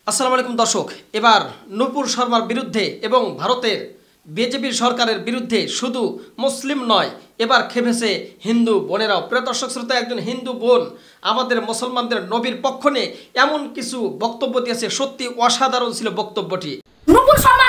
আসসালামু আলাইকুম দর্শক, এবার নূপুর শর্মার বিরুদ্ধে এবং ভারতের বিজেপির সরকারের বিরুদ্ধে শুধু মুসলিম নয়, এবার খেপেছে হিন্দু বোনেরাও। প্রিয় দর্শক শ্রোতা, একজন হিন্দু বোন আমাদের মুসলমানদের নবীর পক্ষ নিয়ে এমন কিছু বক্তব্য দিয়েছে, সত্যি অসাধারণ ছিল বক্তব্যটি। নূপুর শর্মা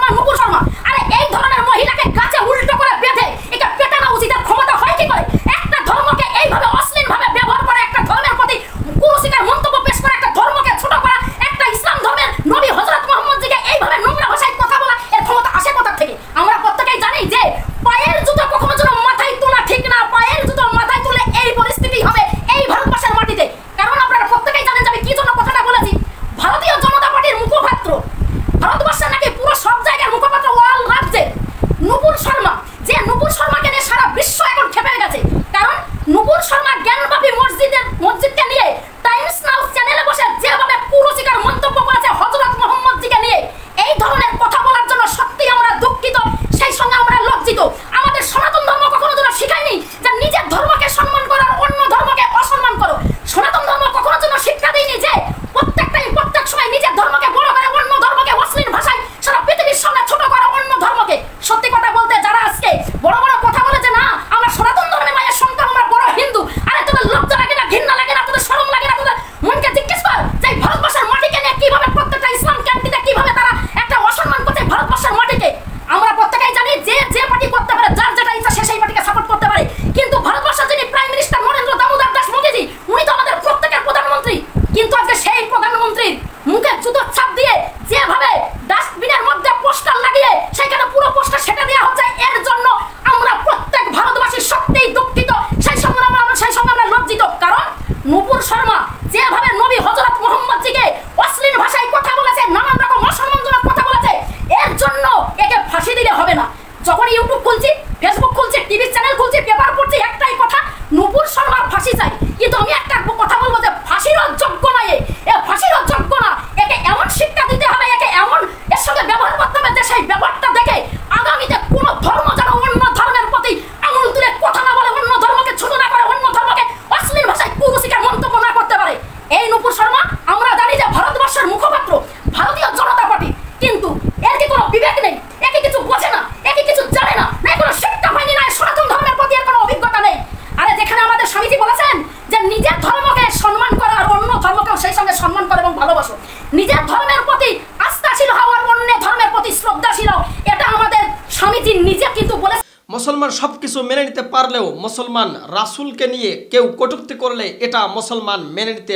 আরে এই ধরনের মহিলাকে গাছে উল্টো করে বেঁধে এটা পেটানো উচিত। ক্ষমতা হয় কি করে? একটা ধর্মকে এইভাবে অশ্লীলভাবে ব্যবহার করে, একটা ধর্মের প্রতি কুরুচিকর মন্তব্য পেশ করে, একটা ধর্মকে ছোট করা, একটা ইসলাম ধর্মের নবী হযরত মুহাম্মদজিকে এইভাবে নোংরা ভাষায় কথা বলা, এর ক্ষমতা আসে কোথা থেকে? আমরা প্রত্যেকেই জানি যে পায়ের জুতো কখনো যেন মাথায় তোলা ঠিক না। পায়ের জুতো মাথায় তুলে এই পরিস্থিতি হবে এই ভারতবর্ষের মাটিতে। কারণ আপনারা প্রত্যেকেই জানেন যে আমি কি জন্য কথাটা বলেছি। ভারতীয় জনতা পার্টির মুখপাত্র, ভারতবর্ষের নাকি পুরো সব জায়গার মুখপাত্র ওয়াল রাজ্যে নূপুর শর্মা, যে নূপুর শর্মাকে নিয়ে সারা বিশ্ব এখন খেপে গেছে। কারণ নূপুর শর্মা জ্ঞানবাপী মসজিদকে নিয়ে টাইমস নাও চ্যানেলে বসে যেভাবে কুরুচিকর মন্তব্য করেছে হযরত মুহাম্মদজিকে নিয়ে, এই ধরনের কথা বলার জন্য সত্যি আমরা দুঃখিত, সেই সঙ্গে আমরা লজ্জিত। আমাদের সনাতন ধর্ম কখনো যেন শিখায়নি যে নিজের ধর্মকে সম্মান করো আর অন্য ধর্মকে অসম্মান করো। সনাতন ধর্ম কখনো যেন শিক্ষা দেয়নি যে প্রত্যেক সময় নিজের ধর্মকে বড় করে অন্য ধর্মকে অশ্লীল ভাষায় সারা পৃথিবীর সামনে ছোট করা অন্য ধর্মকে। সত্যি কথা বলতে যারা আজকে বড় বড় কথা বলে যে না আমরা সনাতন ধর্মের মায়ের সন্তান, আমরা বড় হিন্দু, আরে তোদের লজ্জা লাগে না, ঘৃণা লাগে না, তোদের শরম লাগে না? তোদের মনকে জিজ্ঞেস কর যে ভারতবর্ষের মাটিকে নিয়ে কিভাবে প্রত্যেকটা ইসলাম ক্যান্টিনে কিভাবে তারা একটা অসম্মান করছে ভারতবর্ষের মাটিকে। আমরা প্রত্যেকেই জানি যে যে পার্টি করতে পারে, যার যেটা ইচ্ছা সে সেই পার্টিকে সাপোর্ট করতে পারে। কিন্তু ভারতবর্ষের যিনি প্রাইম মিনিস্টার নরেন্দ্র দামোদর দাস মোদীজি, উনি তো আমাদের প্রত্যেকের প্রধানমন্ত্রী। কিন্তু আজকে সেই প্রধানমন্ত্রীর মুখে জুতোর ছাপ দিয়ে যেভাবে ডাস্টবিনের মধ্যে পোস্টার লাগিয়ে সেখানে পুরো পোস্টার সেটা দেওয়া হচ্ছে, এর জন্য আমরা প্রত্যেক ভারতবাসী সত্যিই দুঃখিত, সেই সঙ্গে আমরা লজ্জিত। কারণ নূপুর শর্মা যেভাবে নবী হযরত মুহাম্মদজিকে অশ্লীল ভাষায় কথা বলেছে, নানান রকম অসম্মানজনক কথা বলেছে, এর জন্য একে ফাঁসি দিলে হবে না। যখন ইউটিউব খুলছি, ফেসবুক খুলছি, টিভি চ্যানেল খুলছি, পেপার পড়ছি, একটাই কথা, নূপুর শর্মার ফাঁসি চাই। কিন্তু আমি একটা কথা বলবো যে ফাঁসিরও যোগ্য নয়, এ ফাঁসিরও যোগ্য না। একে এমন শিক্ষা দিতে হবে, একে এমন এর সঙ্গে ব্যবহার করতে হবে যে সেই ব্যবহারটা দেখে আগামীতে কোনো ধর্ম যেন অন্য ধর্মের প্রতি আঙুল তুলে কথা না বলে, অন্য ধর্মকে ছোট না করে, অন্য ধর্মকে অশ্লীল ভাষায় কুরুচিকর মন্তব্য না করতে পারে। এই নূপুর শর্মা আমরা জানি যে ভারতবর্ষের মুখপাত্র ভারতীয় জনতা পার্টি, কিন্তু এর কি কোনো বিবেক নেই? একে কিছু বোঝে না, একে কিছু জানে না, না কোনো শিক্ষা হয়নি, না সনাতন ধর্মের প্রতি এর কোনো অভিজ্ঞতা নেই। আরে যেখানে আমাদের স্বামীজি বলেছেন যে নিজের ধর্মকে সম্মান করা আর অন্য ধর্মকেও সেই সঙ্গে সম্মান করে এবং ভালোবাসো, নিজের ধর্মের প্রতি আস্থাশীল হও আর অন্য ধর্মের প্রতি শ্রদ্ধাশীল হও, এটা আমাদের স্বামীজি নিজে কিন্তু বলেছেন। মুসলমান সবকিছু মেনে নিতে পারলেও মুসলমান রাসূলকে নিয়ে কেউ কটূক্তি করলে এটা মুসলমান মেনে নিতে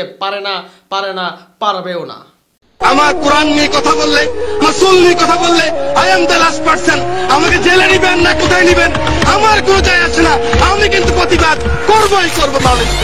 পারবেও না। আমার কোরআন নিয়ে কথা বললে, রাসূল নিয়ে কথা বললে, I am the last person. আমাকে জেলে নিবেন না কোথায় নিবেন আমার কোনো যায় আসে না, আমি কিন্তু প্রতিবাদ করবই করব।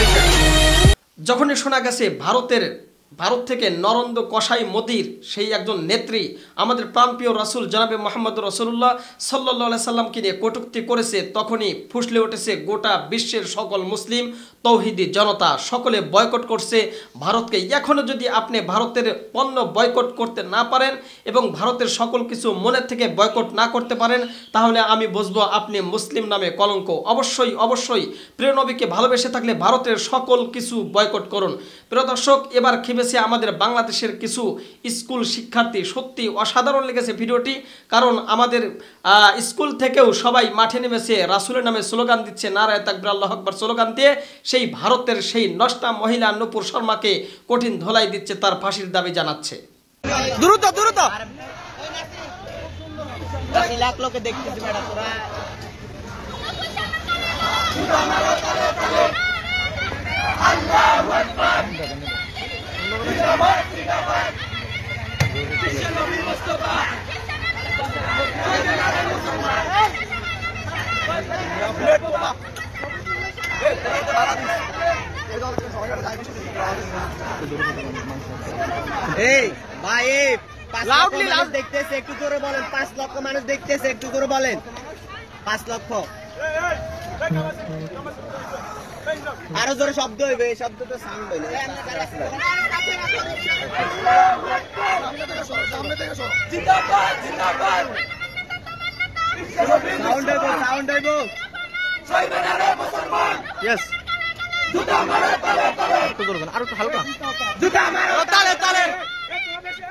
যখনই শোনা গেছে ভারত থেকে নরেন্দ্র কসাই মোদির সেই একজন নেত্রী আমাদের প্রাণপ্রিয় রাসূল জনাবে মুহাম্মদ রাসূলুল্লাহ সাল্লাল্লাহু আলাইহি সাল্লামকে নিয়ে কটূক্তি করেছে, তখনই ফুসলে উঠেছে গোটা বিশ্বের সকল মুসলিম তৌহিদি জনতা, সকলে বয়কট করছে ভারতকে। এখনও যদি আপনি ভারতের পণ্য বয়কট করতে না পারেন এবং ভারতের সকল কিছু মনের থেকে বয়কট না করতে পারেন, তাহলে আমি বুঝবো আপনি মুসলিম নামে কলঙ্ক। অবশ্যই প্রিয় নবীকে ভালোবেসে থাকলে ভারতের সকল কিছু বয়কট করুন। প্রিয় দর্শক, এবার খেপেছে আমাদের বাংলাদেশের কিছু স্কুল শিক্ষার্থী। সত্যি অসাধারণ লেগেছে ভিডিওটি, কারণ আমাদের স্কুল থেকেও সবাই মাঠে নেমেছে, রাসূলের নামে স্লোগান দিচ্ছে, নারায়ে তাকবীর আল্লাহু আকবার স্লোগান দিয়ে সেই ভারতের সেই নষ্টা মহিলা নূপুর শর্মাকে কঠিন ধোলাই দিচ্ছে, তার ফাঁসির দাবি জানাচ্ছে। দ্রুত লাখ লোকে দেখতেছি ম্যাডাম তোরা আল্লাহু আকবার জিন্দাবাদ বিশ্বনবী মুস্তাফা এই ভাই লাউডলি দেখতেছে, একটু জোরে বলেন। 5 লক্ষ মানুষ দেখতেছে, একটু জোরে বলেন। 5 লক্ষ আরো জোরে শব্দ হইবে, শব্দ তো সাউন্ড হইবে। সাউন্ড হইব। ইয়েস, জুতা মারো তালে তালে, একটু করবেন, আরো একটু হালকা জুতা মারো তালে তালে।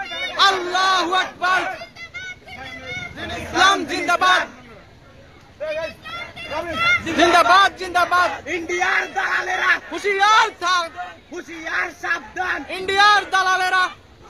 জিন্দাবাদ ইন্ডিয়ার দালালেরা হুশিয়ার থাক হুশিয়ার সাবধান ইন্ডিয়ার দালালেরা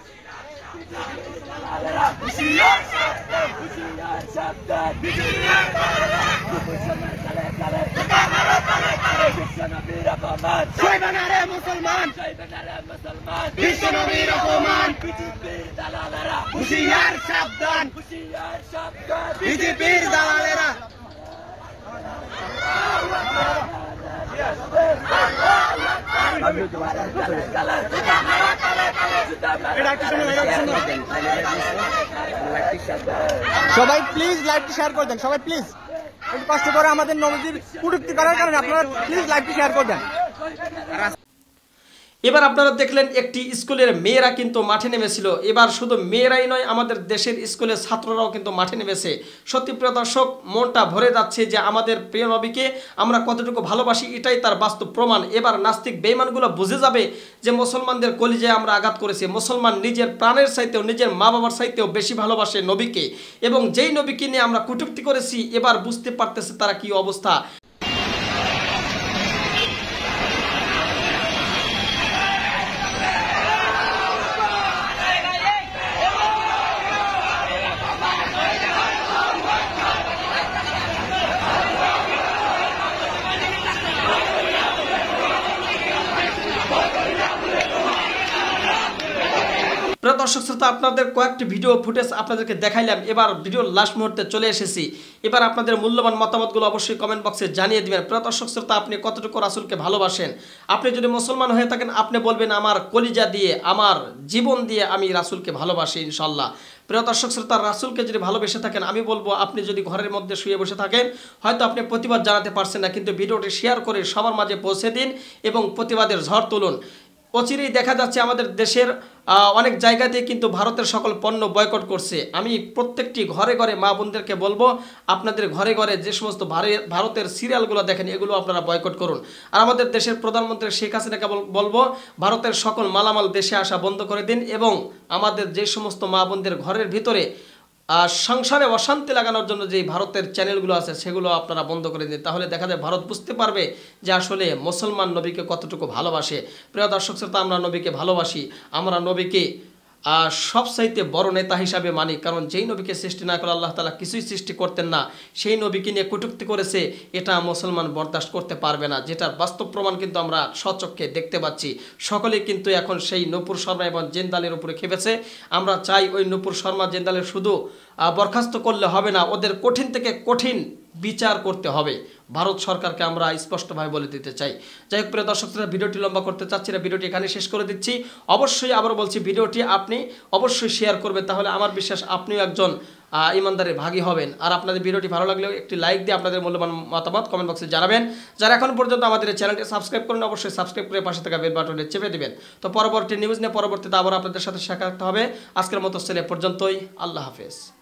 শৈবানারে মুসলমান বিশ্ব নবীর অপমান হুশিয়ার সাবধান বিজেপির দালালেরা সবাই প্লিজ লাইভটি শেয়ার করে দেন সবাই প্লিজ একটু কষ্ট করে আমাদের নবীর কটূক্তি করার কারণে আপনারা প্লিজ লাইভটি শেয়ার করে দেন এবার আপনারা দেখলেন একটি স্কুলের মেয়েরা কিন্তু মাঠে নেমেছিল। এবার শুধু মেয়েরাই নয়, আমাদের দেশের স্কুলের ছাত্ররাও কিন্তু মাঠে নেমেছে। সত্যি প্রিয় দর্শক, মনটা ভরে যাচ্ছে যে আমাদের প্রিয় নবীকে আমরা কতটুকু ভালোবাসি, এটাই তার বাস্তব প্রমাণ। এবার নাস্তিক বেঈমানগুলো বুঝে যাবে যে মুসলমানদের কলিজায় আমরা আঘাত করেছি। মুসলমান নিজের প্রাণের চাইতেও, নিজের মা বাবার চাইতেও বেশি ভালোবাসে নবীকে, এবং যেই নবীকে নিয়ে আমরা কটূক্তি করেছি এবার বুঝতে পারতেছে তারা কি অবস্থা। প্রিয় দর্শক শ্রোতা, আপনাদের কয়েকটি ভিডিও ফুটেজ আপনাদেরকে দেখাইলাম। এবার ভিডিওর লাস্ট মুহূর্তে চলে এসেছি। এবার আপনাদের মূল্যবান মতামতগুলো অবশ্যই কমেন্ট বক্সে জানিয়ে দিবেন। প্রিয় দর্শক শ্রোতা, আপনি কতটুকু রাসূলকে ভালোবাসেন? আপনি যদি মুসলমান হয়ে থাকেন আপনি বলবেন আমার কলিজা দিয়ে, আমার জীবন দিয়ে আমি রাসূলকে ভালোবাসি ইনশাল্লাহ। প্রিয় দর্শক শ্রোতা, রাসূলকে যদি ভালোবেসে থাকেন, আমি বলবো আপনি যদি ঘরের মধ্যে শুয়ে বসে থাকেন হয়তো আপনি প্রতিবাদ জানাতে পারছেন না, কিন্তু ভিডিওটি শেয়ার করে সবার মাঝে পৌঁছে দিন এবং প্রতিবাদের ঝড় তুলুন। অচিরেই দেখা যাচ্ছে আমাদের দেশের অনেক জায়গাতে কিন্তু ভারতের সকল পণ্য বয়কট করছে। আমি প্রত্যেকটি ঘরে ঘরে মা বোনদেরকে বলবো আপনাদের ঘরে ঘরে যে সমস্ত ভারতের সিরিয়ালগুলো দেখেন এগুলো আপনারা বয়কট করুন। আর আমাদের দেশের প্রধানমন্ত্রী শেখ হাসিনাকে বলবো ভারতের সকল মালামাল দেশে আসা বন্ধ করে দিন, এবং আমাদের যে সমস্ত মা বোনদের ঘরের ভিতরে সংসারে অশান্তি লাগানোর জন্য যে ভারতের চ্যানেলগুলো আছে সেগুলো আপনারা বন্ধ করে দিন। তাহলে দেখা যায় ভারত বুঝতে পারবে যে আসলে মুসলমান নবীকে কতটুকু ভালোবাসে। প্রিয় দর্শক শ্রোতা, আমরা নবীকে ভালোবাসি, আমরা নবীকে সবচাইতে বড় নেতা হিসাবে মানি। কারণ যেই নবীকে সৃষ্টি না করে আল্লাহ তাআলা কিছুই সৃষ্টি করতেন না, সেই নবীকে নিয়ে কটূক্তি করেছে, এটা মুসলমান বরদাস্ত করতে পারবে না। যেটার বাস্তব প্রমাণ কিন্তু আমরা স্বচক্ষে দেখতে পাচ্ছি। সকলেই কিন্তু এখন সেই নূপুর শর্মা এবং জিন্দালের উপরে খেপেছে। আমরা চাই ওই নূপুর শর্মা জিন্দালের শুধু বরখাস্ত করলে হবে না, ওদের কঠিন থেকে কঠিন বিচার করতে হবে। ভারত সরকারকে আমরা স্পষ্টভাবে বলে দিতে চাই। যাই হোক প্রিয় দর্শক, ভিডিওটি লম্বা করতে চাচ্ছি না, ভিডিওটি এখানে শেষ করে দিচ্ছি। অবশ্যই আবার বলছি, ভিডিওটি আপনি অবশ্যই শেয়ার করবেন, তাহলে আমার বিশ্বাস আপনিও একজন ইমানদারের ভাগী হবেন। আর আপনাদের ভিডিওটি ভালো লাগলেও একটি লাইক দিয়ে আপনাদের মূল্যবান মতামত কমেন্ট বক্সে জানাবেন। যারা এখন পর্যন্ত আমাদের এই চ্যানেলটি সাবস্ক্রাইব করেন অবশ্যই সাবস্ক্রাইব করে পাশে থাকা বেল বাটনে চেপে দিবেন। তো পরবর্তী নিউজ নিয়ে পরবর্তীতে আবার আপনাদের সাথে সাক্ষাৎ হবে। আজকের মতো ছেলে পর্যন্তই, আল্লাহ হাফেজ।